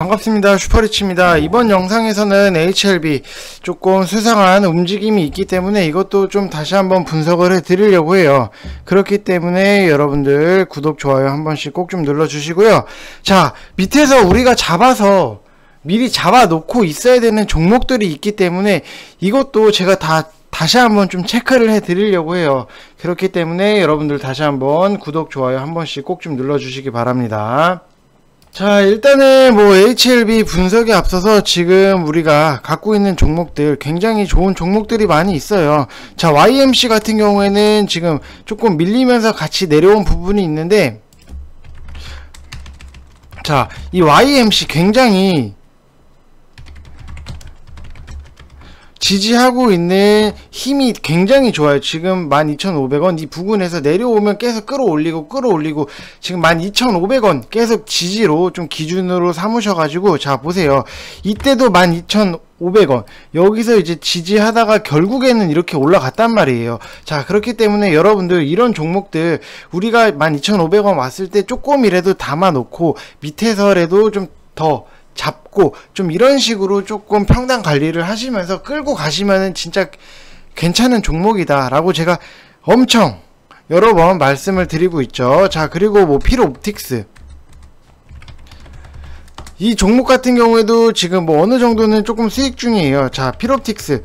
반갑습니다. 슈퍼리치입니다. 이번 영상에서는 HLB 조금 수상한 움직임이 있기 때문에 이것도 좀 다시 한번 분석을 해 드리려고 해요. 그렇기 때문에 여러분들 구독, 좋아요 한 번씩 꼭 좀 눌러 주시고요. 자, 밑에서 우리가 잡아서 미리 잡아 놓고 있어야 되는 종목들이 있기 때문에 이것도 제가 다시 한번 좀 체크를 해 드리려고 해요. 그렇기 때문에 여러분들 다시 한번 구독, 좋아요 한 번씩 꼭 좀 눌러 주시기 바랍니다. 자, 일단은 뭐 HLB 분석에 앞서서 지금 우리가 갖고 있는 종목들 굉장히 좋은 종목들이 많이 있어요. 자, YMC 같은 경우에는 지금 조금 밀리면서 같이 내려온 부분이 있는데, 자, 이 YMC 굉장히 지지하고 있는 힘이 굉장히 좋아요. 지금 12,500원 이 부근에서 내려오면 계속 끌어올리고 지금 12,500원 계속 지지로 좀 기준으로 삼으셔가지고, 자 보세요, 이때도 12,500원 여기서 이제 지지하다가 결국에는 이렇게 올라갔단 말이에요. 자, 그렇기 때문에 여러분들 이런 종목들 우리가 12,500원 왔을 때 조금이라도 담아놓고 밑에서라도 좀 더 잡고 좀 이런 식으로 조금 평단 관리를 하시면서 끌고 가시면은 진짜 괜찮은 종목이다 라고 제가 엄청 여러 번 말씀을 드리고 있죠. 자, 그리고 뭐 필옵틱스 이 종목 같은 경우에도 지금 뭐 어느 정도는 조금 수익 중이에요. 자, 필옵틱스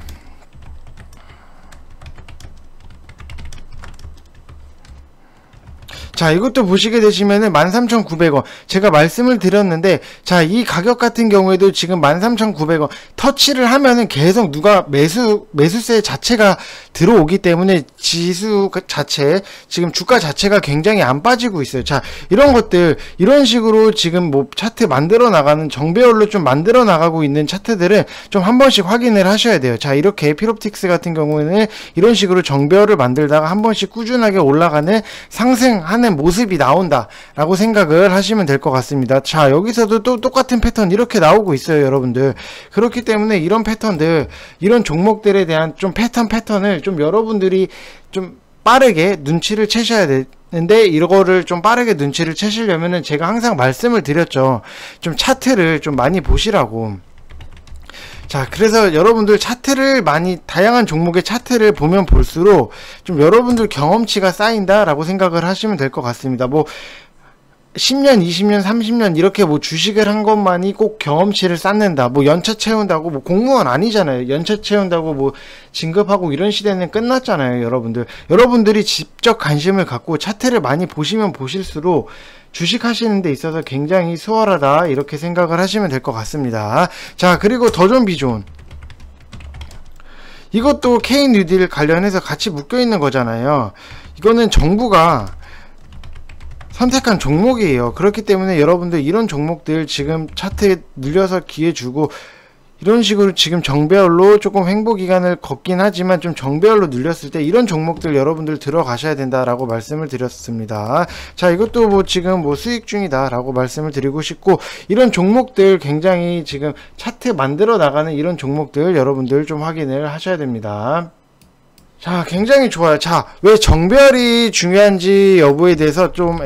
자, 이것도 보시게 되시면은 13,900원 제가 말씀을 드렸는데, 자, 이 가격 같은 경우에도 지금 13,900원 터치를 하면은 계속 누가 매수세 자체가 들어오기 때문에 지수 자체, 지금 주가 자체가 굉장히 안 빠지고 있어요. 자, 이런 것들 이런 식으로 지금 뭐 차트 만들어 나가는 정배열로 좀 만들어 나가고 있는 차트들은 좀 한 번씩 확인을 하셔야 돼요. 자, 이렇게 필옵틱스 같은 경우에는 이런 식으로 정배열을 만들다가 한 번씩 꾸준하게 올라가는 상승하는 모습이 나온다 라고 생각을 하시면 될 것 같습니다. 자, 여기서도 또 똑같은 패턴 이렇게 나오고 있어요, 여러분들. 그렇기 때문에 이런 패턴들, 이런 종목들에 대한 좀 패턴을 좀 여러분들이 좀 빠르게 눈치를 채셔야 되는데, 이거를 좀 빠르게 눈치를 채시려면은 제가 항상 말씀을 드렸죠. 좀 차트를 좀 많이 보시라고. 자, 그래서 여러분들 차트를 많이, 다양한 종목의 차트를 보면 볼수록 좀 여러분들 경험치가 쌓인다 라고 생각을 하시면 될 것 같습니다. 뭐 10년, 20년, 30년 이렇게 뭐 주식을 한 것만이 꼭 경험치를 쌓는다, 뭐 연차 채운다고, 뭐 공무원 아니잖아요. 연차 채운다고 뭐 진급하고 이런 시대는 끝났잖아요. 여러분들이 직접 관심을 갖고 차트를 많이 보시면 보실수록 주식 하시는 데 있어서 굉장히 수월하다 이렇게 생각을 하시면 될 것 같습니다. 자, 그리고 더존비존 이것도 K 뉴딜 관련해서 같이 묶여 있는 거잖아요. 이거는 정부가 선택한 종목이에요. 그렇기 때문에 여러분들 이런 종목들 지금 차트에 눌려서 기회 주고 이런 식으로 지금 정배열로 조금 횡보 기간을 걷긴 하지만 좀 정배열로 눌렸을 때 이런 종목들 여러분들 들어가셔야 된다라고 말씀을 드렸습니다. 자, 이것도 뭐 지금 뭐 수익 중이다 라고 말씀을 드리고 싶고, 이런 종목들 굉장히 지금 차트 만들어 나가는 이런 종목들 여러분들 좀 확인을 하셔야 됩니다. 자, 굉장히 좋아요. 자, 왜 정배열이 중요한지 여부에 대해서 좀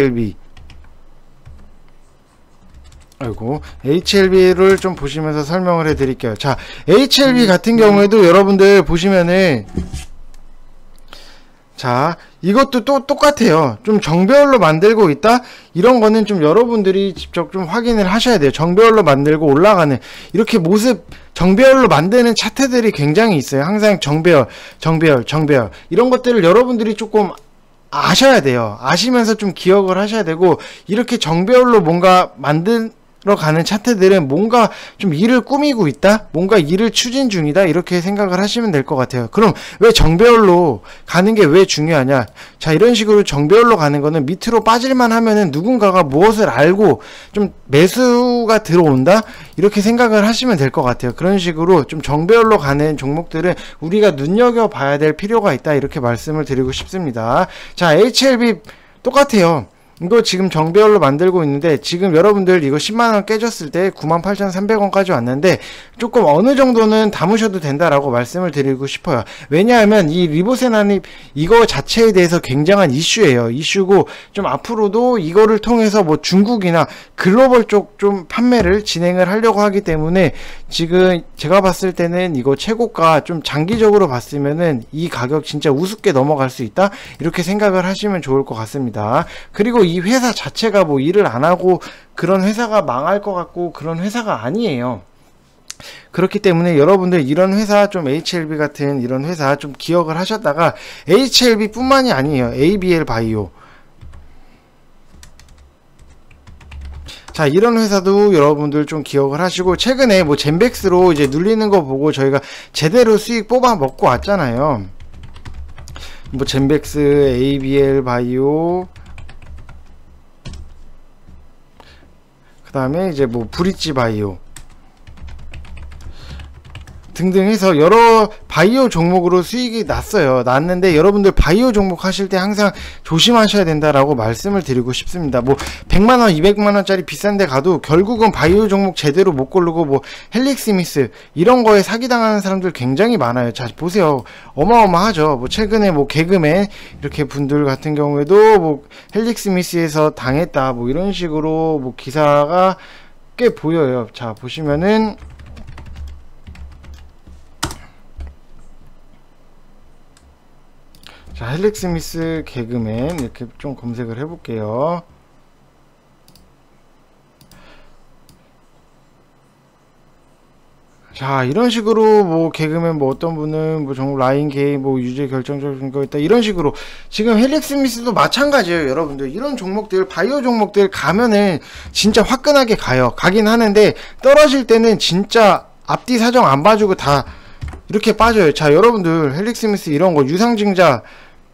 HLB를 좀 보시면서 설명을 해 드릴게요. 자, HLB 같은 경우에도 여러분들 보시면은, 자, 이것도 또 똑같아요. 좀 정배열로 만들고 있다? 이런 거는 좀 여러분들이 직접 좀 확인을 하셔야 돼요. 정배열로 만들고 올라가는 이렇게 모습, 정배열로 만드는 차트들이 굉장히 있어요. 항상 정배열 이런 것들을 여러분들이 조금 아셔야 돼요. 아시면서 좀 기억을 하셔야 되고, 이렇게 정배열로 뭔가 가는 차트들은 뭔가 좀 일을 꾸미고 있다? 뭔가 일을 추진 중이다? 이렇게 생각을 하시면 될 것 같아요. 그럼 왜 정배열로 가는 게 왜 중요하냐? 자, 이런 식으로 정배열로 가는 거는 밑으로 빠질만 하면은 누군가가 무엇을 알고 좀 매수가 들어온다? 이렇게 생각을 하시면 될 것 같아요. 그런 식으로 좀 정배열로 가는 종목들은 우리가 눈여겨봐야 될 필요가 있다, 이렇게 말씀을 드리고 싶습니다. 자, HLB 똑같아요. 이거 지금 정배열로 만들고 있는데 지금 여러분들 이거 10만원 깨졌을 때 98,300원까지 왔는데 조금 어느 정도는 담으셔도 된다라고 말씀을 드리고 싶어요. 왜냐하면 이 리보센 한입 이거 자체에 대해서 굉장한 이슈예요. 이슈고 좀 앞으로도 이거를 통해서 뭐 중국이나 글로벌 쪽 좀 판매를 진행을 하려고 하기 때문에 지금 제가 봤을 때는 이거 최고가 좀 장기적으로 봤으면은 이 가격 진짜 우습게 넘어갈 수 있다 이렇게 생각을 하시면 좋을 것 같습니다. 그리고 이 회사 자체가 뭐 일을 안 하고 그런 회사가 망할 것 같고 그런 회사가 아니에요. 그렇기 때문에 여러분들 이런 회사 좀 HLB 같은 이런 회사 좀 기억을 하셨다가 HLB 뿐만이 아니에요. ABL 바이오. 자, 이런 회사도 여러분들 좀 기억을 하시고 최근에 뭐 젠백스로 이제 눌리는 거 보고 저희가 제대로 수익 뽑아 먹고 왔잖아요. 뭐 젠백스, ABL 바이오 그 다음에 이제 뭐 브릿지 바이오 등등 해서 여러 바이오 종목으로 수익이 났는데 여러분들 바이오 종목 하실 때 항상 조심하셔야 된다라고 말씀을 드리고 싶습니다. 뭐 100만원 200만원짜리 비싼데 가도 결국은 바이오 종목 제대로 못 고르고 뭐 헬릭스미스 이런 거에 사기당하는 사람들 굉장히 많아요. 자, 보세요. 어마어마하죠. 뭐 최근에 뭐 개그맨 이렇게 분들 같은 경우에도 뭐 헬릭스미스에서 당했다 뭐 이런 식으로 뭐 기사가 꽤 보여요. 자, 보시면은 자, 헬릭스미스 개그맨 이렇게 좀 검색을 해볼게요. 자, 이런 식으로 뭐 개그맨 뭐 어떤 분은 뭐 정말 라인 게임 뭐 유죄 결정적인 거 있다 이런 식으로 지금 헬릭스미스도 마찬가지예요. 여러분들 이런 종목들 바이오 종목들 가면은 진짜 화끈하게 가긴 하는데 떨어질 때는 진짜 앞뒤 사정 안 봐주고 다 이렇게 빠져요. 자, 여러분들 헬릭스미스 이런 거 유상증자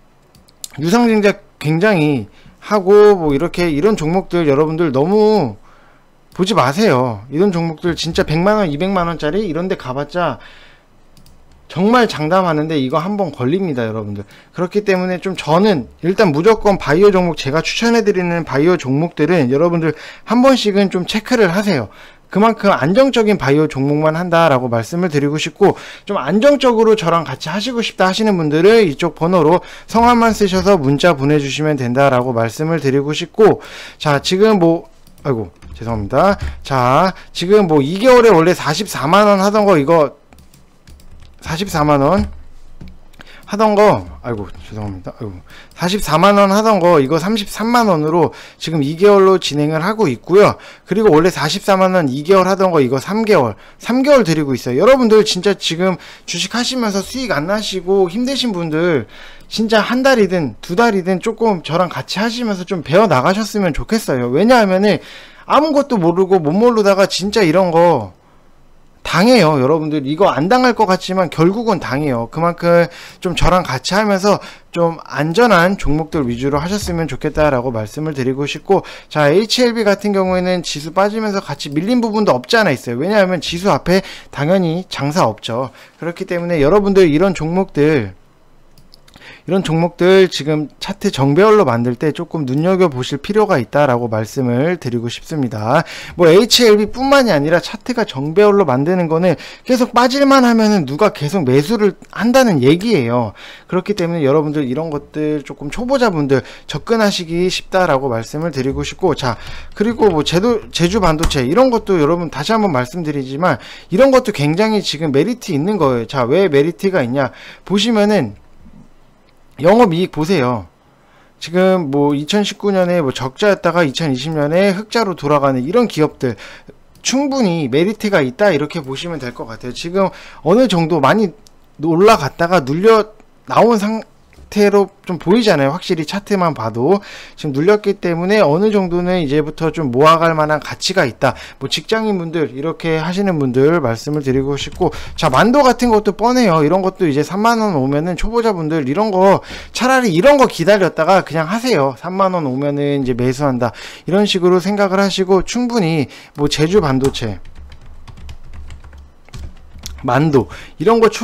굉장히 하고 뭐 이렇게 이런 종목들 여러분들 너무 보지 마세요. 이런 종목들 진짜 100만원 200만원짜리 이런데 가봤자 정말 장담하는데 이거 한번 걸립니다. 여러분들 그렇기 때문에 좀 저는 일단 무조건 바이오 종목 제가 추천해드리는 바이오 종목들은 여러분들 한 번씩은 좀 체크를 하세요. 그만큼 안정적인 바이오 종목만 한다라고 말씀을 드리고 싶고 좀 안정적으로 저랑 같이 하시고 싶다 하시는 분들은 이쪽 번호로 성함만 쓰셔서 문자 보내주시면 된다라고 말씀을 드리고 싶고 자, 지금 뭐 아이고 죄송합니다. 자, 지금 뭐 2개월에 원래 44만원 하던 거 이거 44만원 하던 거 아이고 죄송합니다. 아이고 44만원 하던 거 이거 33만원으로 지금 2개월로 진행을 하고 있고요. 그리고 원래 44만원 2개월 하던 거 이거 3개월 드리고 있어요. 여러분들 진짜 지금 주식 하시면서 수익 안 나시고 힘드신 분들 진짜 한 달이든 두 달이든 조금 저랑 같이 하시면서 좀 배워 나가셨으면 좋겠어요. 왜냐하면은 아무것도 모르고 못 모르다가 진짜 이런 거 당해요. 여러분들 이거 안 당할 것 같지만 결국은 당해요. 그만큼 좀 저랑 같이 하면서 좀 안전한 종목들 위주로 하셨으면 좋겠다라고 말씀을 드리고 싶고 자, HLB 같은 경우에는 지수 빠지면서 같이 밀린 부분도 없지 않아 있어요. 왜냐하면 지수 앞에 당연히 장사 없죠. 그렇기 때문에 여러분들 이런 종목들 지금 차트 정배열로 만들 때 조금 눈여겨보실 필요가 있다라고 말씀을 드리고 싶습니다. 뭐 HLB 뿐만이 아니라 차트가 정배열로 만드는 거는 계속 빠질만 하면은 누가 계속 매수를 한다는 얘기예요. 그렇기 때문에 여러분들 이런 것들 조금 초보자분들 접근하시기 쉽다라고 말씀을 드리고 싶고 자, 그리고 뭐 제주 반도체 이런 것도 여러분 다시 한번 말씀드리지만 이런 것도 굉장히 지금 메리트 있는 거예요. 자, 왜 메리트가 있냐 보시면은 영업이익 보세요. 지금 뭐 2019년에 뭐 적자였다가 2020년에 흑자로 돌아가는 이런 기업들 충분히 메리트가 있다 이렇게 보시면 될 것 같아요. 지금 어느 정도 많이 올라갔다가 눌려 나온 상태로 좀 보이잖아요. 확실히 차트만 봐도 지금 눌렸기 때문에 어느 정도는 이제부터 좀 모아갈 만한 가치가 있다. 뭐 직장인분들 이렇게 하시는 분들 말씀을 드리고 싶고 자, 만도 같은 것도 뻔해요. 이런 것도 이제 3만원 오면은 초보자분들 이런 거 차라리 이런 거 기다렸다가 그냥 하세요. 3만원 오면은 이제 매수한다 이런 식으로 생각을 하시고 충분히 뭐 제주 반도체 만도 이런 거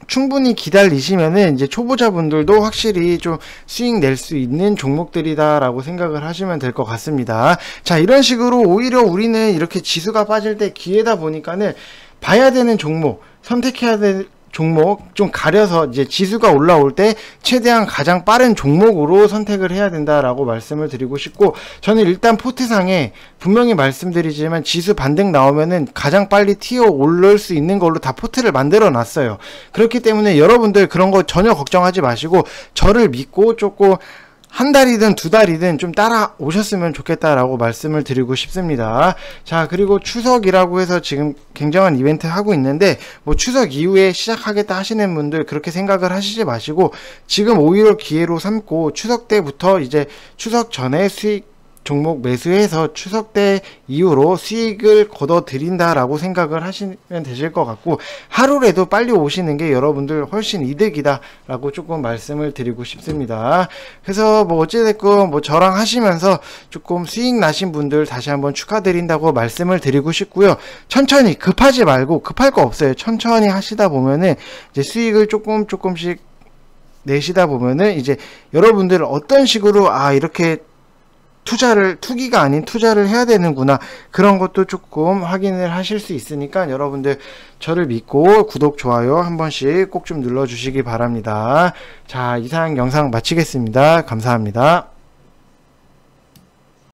충분히 기다리시면은 이제 초보자분들도 확실히 좀 수익 낼 수 있는 종목들이다라고 생각을 하시면 될 것 같습니다. 자, 이런 식으로 오히려 우리는 이렇게 지수가 빠질 때 기회다 보니까는 봐야 되는 종목, 선택해야 될 종목 좀 가려서 이제 지수가 올라올 때 최대한 가장 빠른 종목으로 선택을 해야 된다라고 말씀을 드리고 싶고, 저는 일단 포트상에 분명히 말씀드리지만 지수 반등 나오면은 가장 빨리 튀어 오를 수 있는 걸로 다 포트를 만들어 놨어요. 그렇기 때문에 여러분들 그런 거 전혀 걱정하지 마시고 저를 믿고 조금 한 달이든 두 달이든 좀 따라오셨으면 좋겠다라고 말씀을 드리고 싶습니다. 자, 그리고 추석이라고 해서 지금 굉장한 이벤트 하고 있는데 뭐 추석 이후에 시작하겠다 하시는 분들 그렇게 생각을 하시지 마시고 지금 오히려 기회로 삼고 추석 때부터 이제 추석 전에 수익 종목 매수해서 추석 때 이후로 수익을 거둬 드린다라고 생각을 하시면 되실 것 같고, 하루라도 빨리 오시는 게 여러분들 훨씬 이득이다 라고 조금 말씀을 드리고 싶습니다. 그래서 뭐 어찌됐건 뭐 저랑 하시면서 조금 수익 나신 분들 다시 한번 축하드린다고 말씀을 드리고 싶고요. 천천히 급하지 말고, 급할 거 없어요. 천천히 하시다 보면은 이제 수익을 조금씩 내시다 보면은 이제 여러분들 어떤 식으로 이렇게 투기가 아닌 투자를 해야 되는구나, 그런 것도 조금 확인을 하실 수 있으니까 여러분들 저를 믿고 구독, 좋아요 한 번씩 꼭 좀 눌러주시기 바랍니다. 자, 이상 영상 마치겠습니다. 감사합니다.